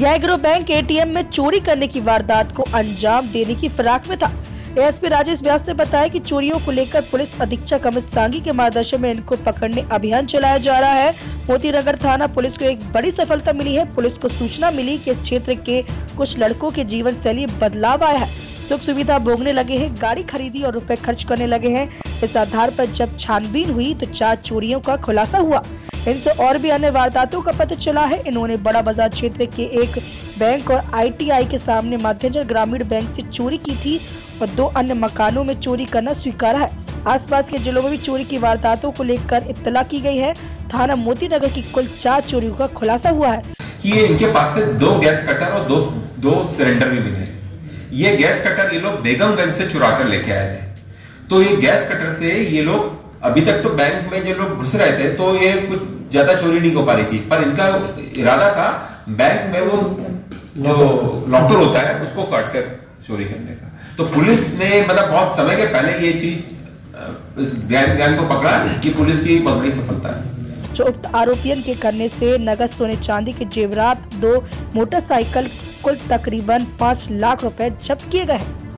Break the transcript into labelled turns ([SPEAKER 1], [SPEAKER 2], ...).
[SPEAKER 1] यह गिरोह bank ATM में चोरी करने की वारदात को अंजाम देने की फिराक में था। एएसपी राजेश व्यास ने बताया कि चोरियों को लेकर पुलिस अधीक्षक अमित सांगी के मार्गदर्शन में इनको पकड़ने अभियान चलाया जा रहा है। मोती नगर थाना पुलिस को एक बड़ी सफलता मिली है। पुलिस को सूचना मिली कि इस क्षेत्र के कुछ लड़कों के जीवन शैली बदलाव आया है, सुख सुविधा भोगने लगे हैं, गाड़ी खरीदी और रुपए खर्च करने लगे हैं। इस आधार पर जब छानबीन हुई तो 4 चोरियों का खुलासा हुआ। इनसे और भी अन्य वारदातों का पता चला है। इन्होंने बड़ा बाजार क्षेत्र के एक बैंक और आईटीआई के सामने मध्यांचल ग्रामीण बैंक से चोरी की थी और 2 अन्य मकानों में चोरी करना स्वीकारा है। आसपास के जिलों में भी चोरी की वारदातों को लेकर इत्तला की गई है। थाना मोती नगर की कुल 4 चोरियों का खुलासा हुआ है
[SPEAKER 2] कि इनके पास से 2 गैस कटर और 2 सिलेंडर भी मिले। ये गैस कटर ये लोग बेगमगंज से चुरा कर लेके आए थे। तो ये गैस कटर से ये लोग अभी तक तो बैंक में जो लोग घुस रहे थे तो ये कुछ ज्यादा चोरी नहीं हो पा रही थी, पर इनका इरादा था बैंक में वो जो लॉकर होता है उसको काट कर चोरी करने का। तो पुलिस ने मतलब बहुत समय के पहले ये चीज इस गैंग को पकड़ा कि पुलिस की बहुत बड़ी सफलता है।
[SPEAKER 1] जो उक्त आरोपियों के करने से नगद सोने चांदी के जेवरात, 2 मोटरसाइकिल, कुल तकरीबन 5 लाख रुपए जब्त किए गए हैं।